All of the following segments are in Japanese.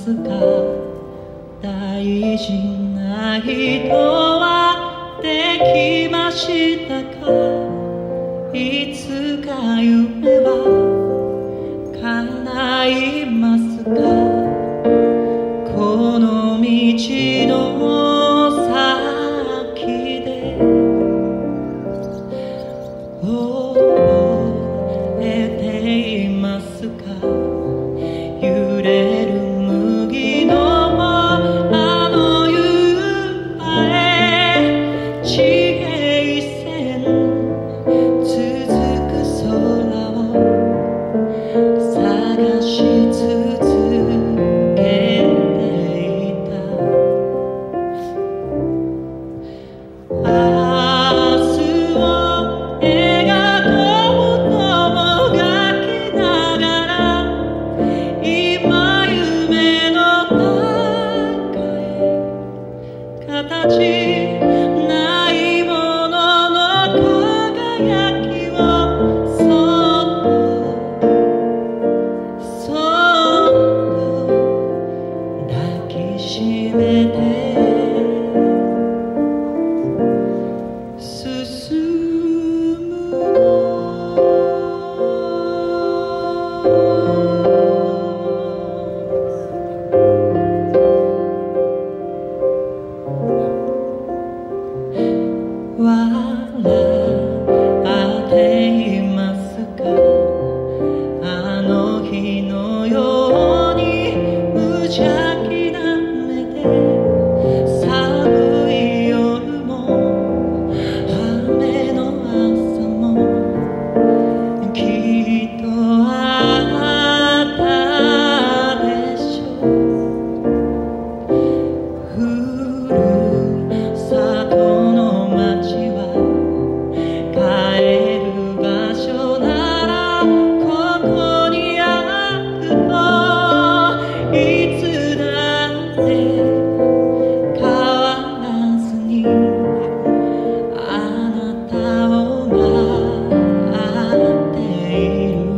ますか？大事な人はできましたか？いつか夢は叶いますか？この道の先で覚えていますか？揺れる麦のあの夕晴れ、地平線続く空を探し続けていた。明日を描こうともがきながら、今夢の中へ形ないものの輝きをそっとそっと抱きしめて進む笑っていますか？あの日のように無邪気な目で、寒い夜も雨の朝もきっとあったでしょう。ふるさとの街は帰る場所ならここにあると、いつだって変わらずにあなたを待っている。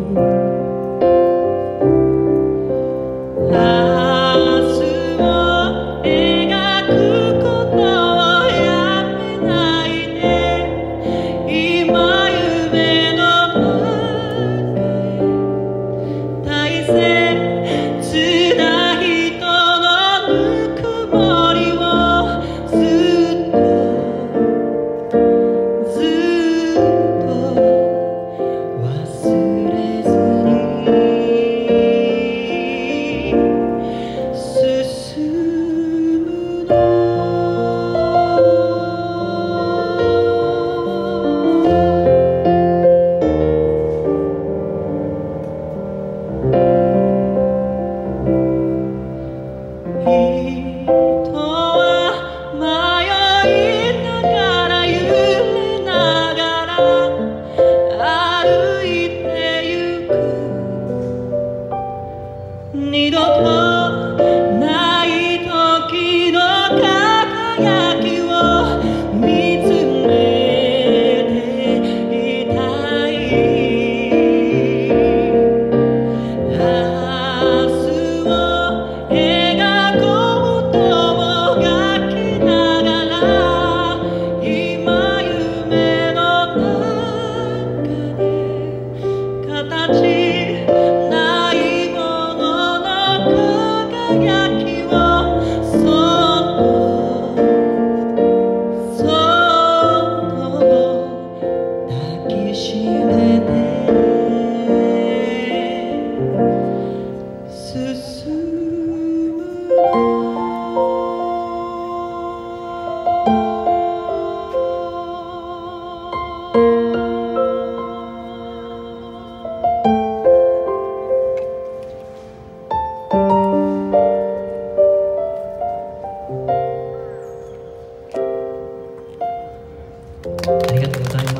明日を描くことをやめないで、今夢の中へ大切な人のぬくもりをずっとずっと忘れずに進むの。人は迷いながら揺れながら歩いてゆく。二度とない時の輝きを見つめていたい。明日を描こうともがきながら、今夢の中で形ないものの輝きをそっとそっと抱きしめて進むの。ありがとうございます。